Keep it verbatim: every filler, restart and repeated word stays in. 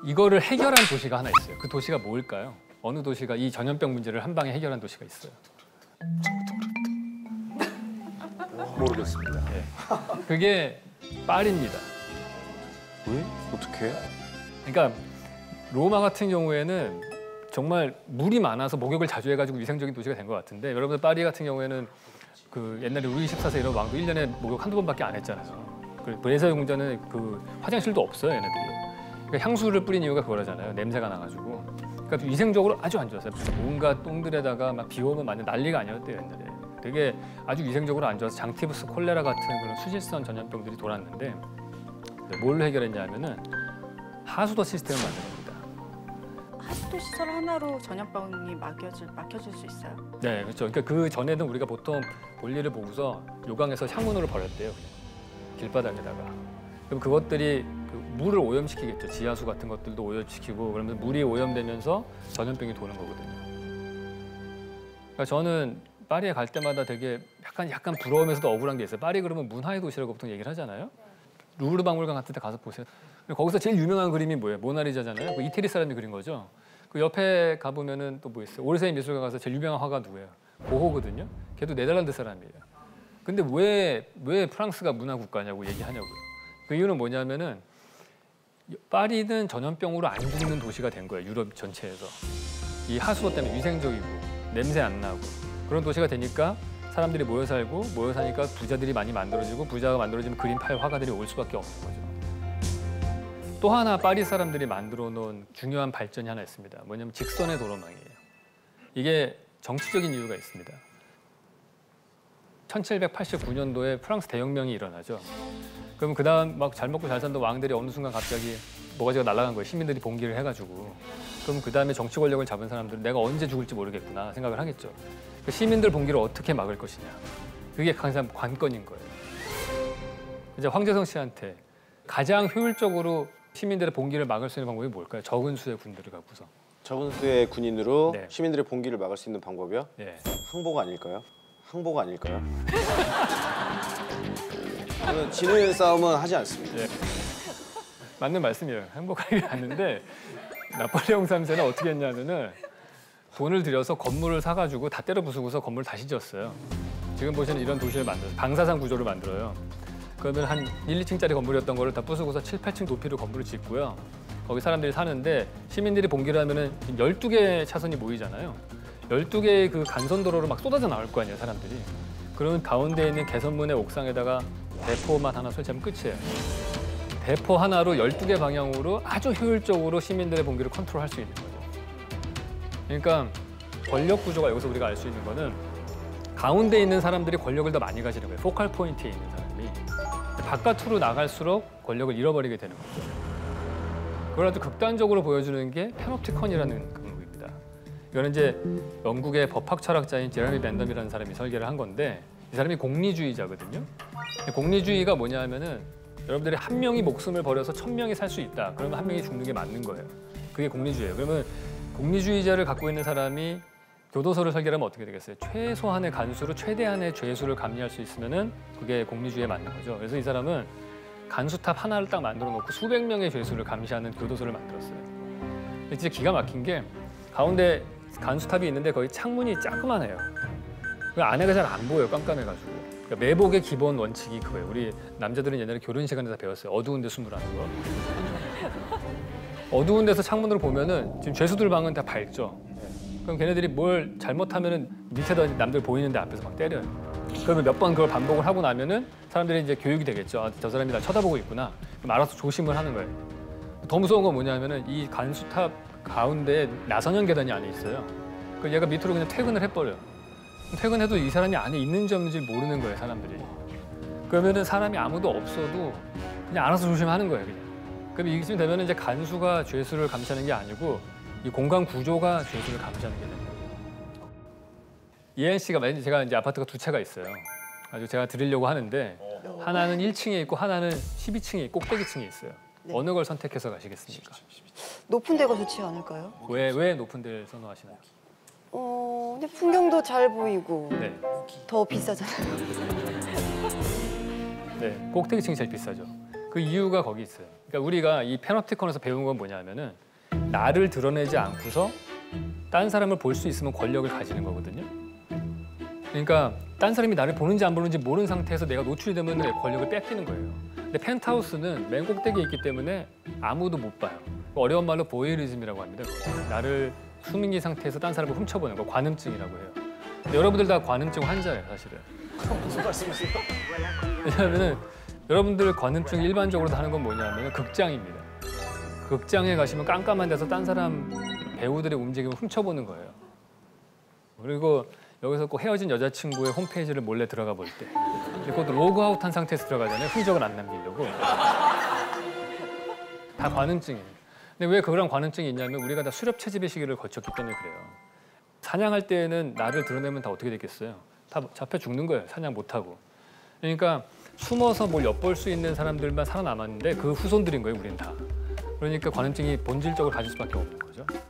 이거를 해결한 도시가 하나 있어요. 그 도시가 뭘까요? 어느 도시가 이 전염병 문제를 한 방에 해결한 도시가 있어요? 모르겠습니다. 네. 그게 파리입니다. 왜? 어떻게? 그러니까 로마 같은 경우에는 정말 물이 많아서 목욕을 자주 해가지고 위생적인 도시가 된 것 같은데 여러분들 파리 같은 경우에는 그 옛날에 루이 십사 세 이런 왕도 일 년에 목욕 한두 번밖에 안 했잖아요. 그 브레사 궁전은 그 화장실도 없어요, 얘네들이. 그러니까 향수를 뿌린 이유가 그거라잖아요. 냄새가 나가지고. 그러니까 위생적으로 아주 안 좋았어요. 온갖 똥들에다가 막 비 오면 완전 난리가 아니었대요, 옛날에. 되게 아주 위생적으로 안 좋아서 장티푸스, 콜레라 같은 그런 수질성 전염병들이 돌았는데 뭘 해결했냐면은 하수도 시스템을 만든 겁니다. 하수도 시설 하나로 전염병이 막혀질, 막혀질 수 있어요? 네, 그렇죠. 그러니까 그 전에는 우리가 보통 볼일을 보고서 요강에서 향문으로 버렸대요, 그냥. 길바닥에다가. 그럼 그것들이 그 물을 오염시키겠죠. 지하수 같은 것들도 오염시키고 그러면 물이 오염되면서 전염병이 도는 거거든요. 그러니까 저는 파리에 갈 때마다 되게 약간 약간 부러우면서도 억울한 게 있어요. 파리 그러면 문화의 도시라고 보통 얘기를 하잖아요. 루브르 박물관 같은 데 가서 보세요. 거기서 제일 유명한 그림이 뭐예요? 모나리자잖아요. 그 이태리 사람이 그린 거죠. 그 옆에 가보면은 또 뭐 있어요? 오르세이 미술관 가서 제일 유명한 화가 누구예요? 고호거든요. 걔도 네덜란드 사람이에요. 근데 왜, 왜 프랑스가 문화 국가냐고 얘기하냐고요. 그 이유는 뭐냐면은 파리는 전염병으로 안 죽는 도시가 된 거예요. 유럽 전체에서. 이 하수도 때문에 위생적이고 냄새 안 나고 그런 도시가 되니까 사람들이 모여 살고 모여 사니까 부자들이 많이 만들어지고 부자가 만들어지면 그림 팔 화가들이 올 수밖에 없는 거죠. 또 하나 파리 사람들이 만들어 놓은 중요한 발전이 하나 있습니다. 뭐냐면 직선의 도로망이에요. 이게 정치적인 이유가 있습니다. 천칠백팔십구 년도에 프랑스 대혁명이 일어나죠. 그럼 그 다음 막 잘 먹고 잘 산던 왕들이 어느 순간 갑자기 모가지가 날아간 거예요. 시민들이 봉기를 해가지고. 그럼 그 다음에 정치 권력을 잡은 사람들은 내가 언제 죽을지 모르겠구나 생각을 하겠죠. 그 시민들 봉기를 어떻게 막을 것이냐. 그게 가장 관건인 거예요. 이제 황제성 씨한테 가장 효율적으로 시민들의 봉기를 막을 수 있는 방법이 뭘까요? 적은 수의 군대를 갖고서. 적은 수의 군인으로 네. 시민들의 봉기를 막을 수 있는 방법이요? 네. 항복 아닐까요? 항복 아닐까요? 저는 지는 싸움은 하지 않습니다. 네. 맞는 말씀이에요. 행복하게 갔는데 나폴레옹 삼 세는 어떻게 했냐면은 돈을 들여서 건물을 사가지고 다 때려 부수고서 건물을 다시 지었어요. 지금 보시는 이런 도시를 만들어요. 방사상 구조를 만들어요. 그러면 한 일, 이 층짜리 건물이었던 거를 다 부수고서 칠, 팔 층 높이로 건물을 짓고요. 거기 사람들이 사는데 시민들이 봉기를 하면은 열두 개의 차선이 모이잖아요. 열두 개의 그 간선도로로 막 쏟아져 나올 거 아니에요, 사람들이. 그러면 가운데 있는 개선문의 옥상에다가 대포만 하나 설치하면 끝이에요. 대포 하나로 열두 개 방향으로 아주 효율적으로 시민들의 봉기를 컨트롤할 수 있는 거죠. 그러니까 권력 구조가 여기서 우리가 알 수 있는 거는 가운데 있는 사람들이 권력을 더 많이 가지는 거예요. 포칼 포인트에 있는 사람이. 바깥으로 나갈수록 권력을 잃어버리게 되는 거죠. 그걸 아주 극단적으로 보여주는 게 패놉티컨이라는 강목입니다. 이거는 이제 영국의 법학 철학자인 제레미 벤덤이라는 사람이 설계를 한 건데 이 사람이 공리주의자거든요. 공리주의가 뭐냐 하면은 여러분들이 한 명이 목숨을 버려서 천 명이 살 수 있다. 그러면 한 명이 죽는 게 맞는 거예요. 그게 공리주의예요. 그러면 공리주의자를 갖고 있는 사람이 교도소를 설계하면 어떻게 되겠어요? 최소한의 간수로 최대한의 죄수를 감리할 수 있으면은 그게 공리주의에 맞는 거죠. 그래서 이 사람은 간수탑 하나를 딱 만들어 놓고 수백 명의 죄수를 감시하는 교도소를 만들었어요. 진짜 기가 막힌 게 가운데 간수탑이 있는데 거기 창문이 자그만해요. 그 안에가 잘 안 보여요. 깜깜해가지고. 그러니까 매복의 기본 원칙이 그거예요. 우리 남자들은 옛날에 결혼 시간에서 배웠어요. 어두운 데 숨으라는 거. 어두운 데서 창문으로 보면은 지금 죄수들 방은 다 밝죠. 그럼 걔네들이 뭘 잘못하면은 밑에다 남들 보이는데 앞에서 막 때려요. 그러면 몇 번 그걸 반복을 하고 나면은 사람들이 이제 교육이 되겠죠. 아, 저 사람이 날 쳐다보고 있구나. 그럼 알아서 조심을 하는 거예요. 더 무서운 건 뭐냐면은 이 간수탑 가운데 나선형 계단이 안에 있어요. 그 얘가 밑으로 그냥 퇴근을 해버려요. 퇴근해도 이 사람이 안에 있는지 없는지 모르는 거예요, 사람들이. 그러면은 사람이 아무도 없어도 그냥 알아서 조심하는 거예요, 그냥. 그럼 이쯤 되면 이제 간수가 죄수를 감시하는 게 아니고 이 공간 구조가 죄수를 감시하는 게 되는 거예요. 이혜연 씨가 만약에 제가 이제 아파트가 두 채가 있어요. 아주 제가 드리려고 하는데 하나는 일 층에 있고 하나는 십이 층에 꼭대기 층에 있어요. 네. 어느 걸 선택해서 가시겠습니까? 높은 데가 좋지 않을까요? 왜, 왜 높은 데를 선호하시나요? 어, 근데 풍경도 잘 보이고 네. 더 비싸잖아요. 네, 꼭대기 층이 제일 비싸죠. 그 이유가 거기 있어요. 그러니까 우리가 이 패놉티콘에서 배운 건 뭐냐면은 나를 드러내지 않고서 딴 사람을 볼 수 있으면 권력을 가지는 거거든요. 그러니까 딴 사람이 나를 보는지 안 보는지 모르는 상태에서 내가 노출이 되면 권력을 뺏기는 거예요. 근데 펜트하우스는 맨 꼭대기에 있기 때문에 아무도 못 봐요. 어려운 말로 보이리즘이라고 합니다. 나를 수민기 상태에서 딴 사람을 훔쳐보는 거, 관음증이라고 해요. 근데 여러분들 다 관음증 환자예요, 사실은. 무슨 말씀이세요? 왜냐하면 여러분들 관음증 일반적으로 하는 건 뭐냐면 극장입니다. 극장에 가시면 깜깜한 데서 딴 사람 배우들의 움직임을 훔쳐보는 거예요. 그리고 여기서 꼭 헤어진 여자친구의 홈페이지를 몰래 들어가 볼 때, 그것도 로그아웃한 상태에서 들어가잖아요. 흔적을 안 남기려고. 다 관음증이에요. 근데 왜 그런 관음증이 있냐면 우리가 다 수렵 채집의 시기를 거쳤기 때문에 그래요. 사냥할 때는 나를 드러내면 다 어떻게 됐겠어요? 다 잡혀 죽는 거예요. 사냥 못 하고. 그러니까 숨어서 뭘 엿볼 수 있는 사람들만 살아남았는데 그 후손들인 거예요, 우리는 다. 그러니까 관음증이 본질적으로 가질 수밖에 없는 거죠.